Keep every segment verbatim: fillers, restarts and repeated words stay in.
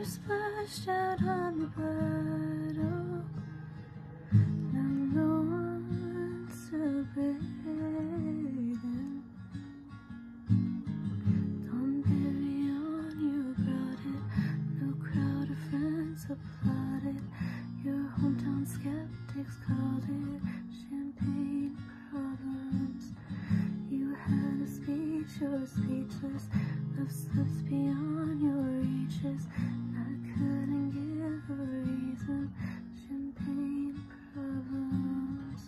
water splashed out on the bottle. Now no one's celebrating. Don Perignon, you brought it. No crowd of friends applauded. Your hometown skeptics called it champagne problems. You had a speech, you were speechless. Love slips beyond your reaches. I couldn't give a reason. Champagne problems.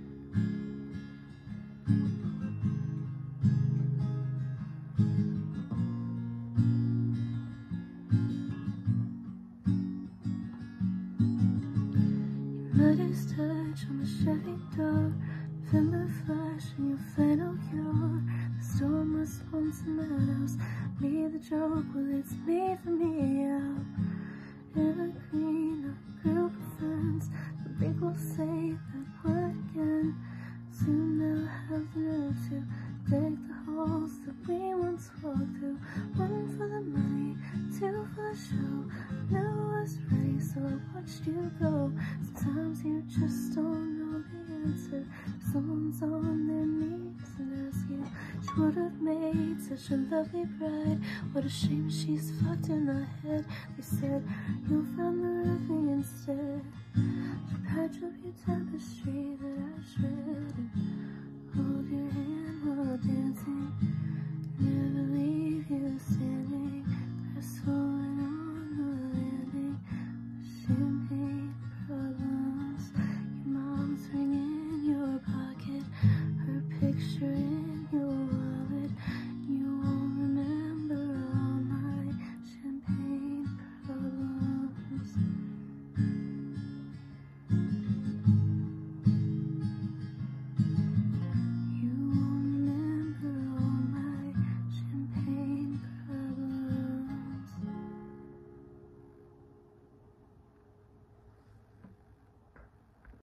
Muddy's touch on the Chevy door. November flash in your flannel cure. The storm was once in my house. Me the joke, well it's me for me out. Evergreen, a group of friends. The think we'll say that word again. Soon they'll have the nerve to dig the halls that we once walked through. One for the money, two for the show. Now I was ready, so I watched you go. Sometimes you just don't know the answer. Someone's on their knees and ask you, she would have made such a lovely bride. What a shame she's fucked in the head. They said, you'll find the roofing instead. To patch up your tapestry that I shredded. Hold your hand while